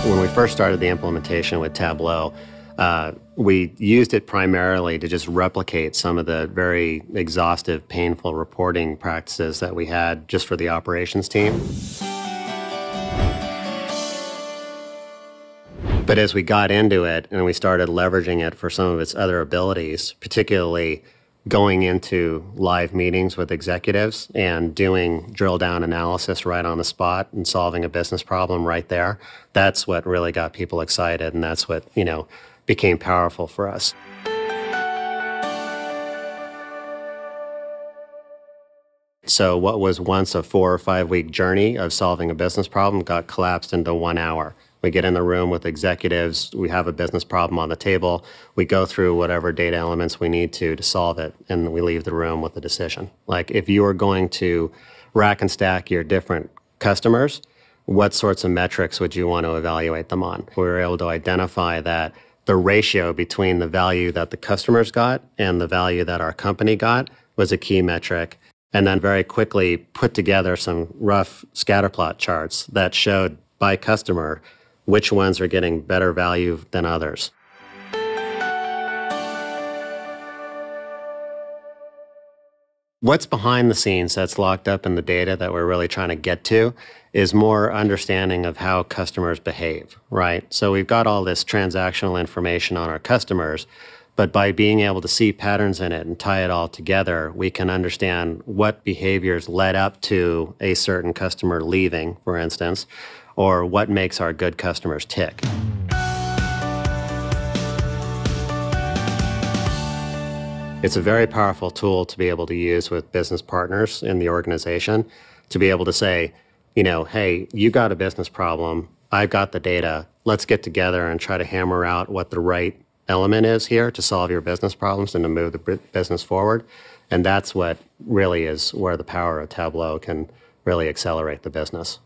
When we first started the implementation with Tableau, we used it primarily to just replicate some of the very exhaustive, painful reporting practices that we had just for the operations team. But as we got into it and we started leveraging it for some of its other abilities, particularly going into live meetings with executives and doing drill down analysis right on the spot and solving a business problem right there, that's what really got people excited, and that's what, became powerful for us. So what was once a 4 or 5 week journey of solving a business problem got collapsed into 1 hour. We get in the room with executives, we have a business problem on the table, we go through whatever data elements we need to solve it, and we leave the room with a decision. Like, if you are going to rack and stack your different customers, what sorts of metrics would you want to evaluate them on? We were able to identify that the ratio between the value that the customers got and the value that our company got was a key metric, and then very quickly put together some rough scatterplot charts that showed by customer which ones are getting better value than others. What's behind the scenes that's locked up in the data that we're really trying to get to is more understanding of how customers behave, right? So we've got all this transactional information on our customers, but by being able to see patterns in it and tie it all together, we can understand what behaviors led up to a certain customer leaving, for instance, or what makes our good customers tick. It's a very powerful tool to be able to use with business partners in the organization, to be able to say, hey, you got a business problem, I've got the data, let's get together and try to hammer out what the right element is here to solve your business problems and to move the business forward. And that's what really is where the power of Tableau can really accelerate the business.